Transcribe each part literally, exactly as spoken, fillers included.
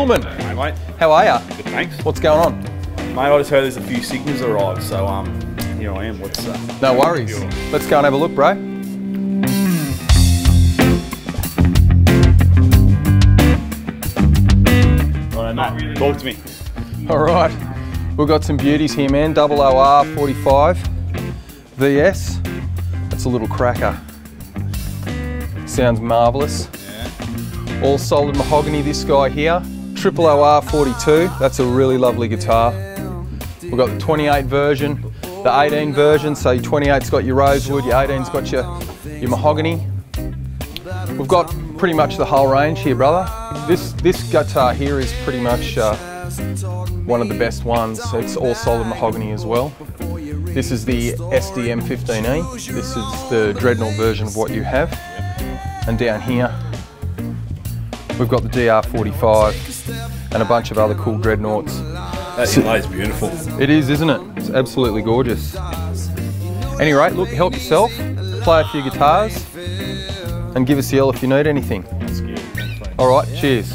Biilmann. Hey mate. How are ya? Good, thanks. What's going on? Mate, I just heard there's a few Sigmas arrived, so um, here I am. What's uh, No worries. Let's go and have a look, bro. Alright, mate. Talk to me. All right. We've got some beauties here, man. double O R forty-five V S. That's a little cracker. Sounds marvellous. Yeah. All solid mahogany, this guy here. Triple O R forty-two. That's a really lovely guitar. We've got the twenty-eight version, the eighteen version. So your twenty-eight's got your rosewood, your eighteen's got your, your mahogany. We've got pretty much the whole range here, brother. This, this guitar here is pretty much uh, one of the best ones. It's all solid mahogany as well. This is the S D M fifteen E. This is the dreadnought version of what you have. And down here, we've got the D R forty-five and a bunch of other cool dreadnoughts. That inlay's beautiful. It is, isn't it? It's absolutely gorgeous. Any rate, look, help yourself, play a few guitars, and give us a yell if you need anything. All right, cheers.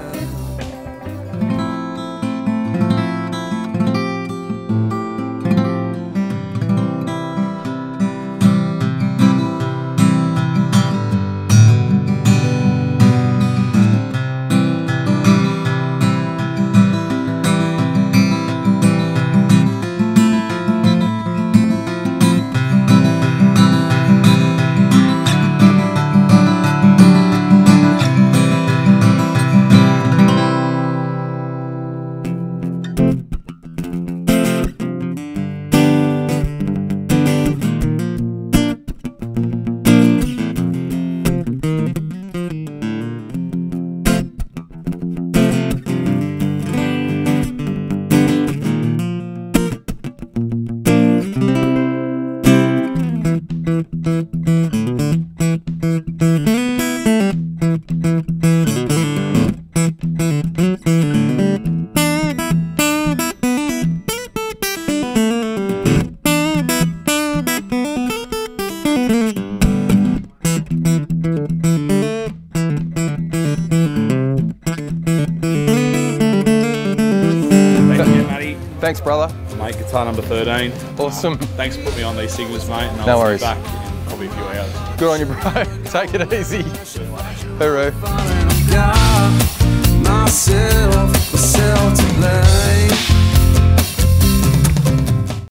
Thanks, brother. Mate, guitar number thirteen. Awesome. Uh, thanks for putting me on these Sigmas, mate. And I'll No be worries. back in probably a few hours. Good on you, bro. Take it easy. Hooroo. Myself, myself to blame.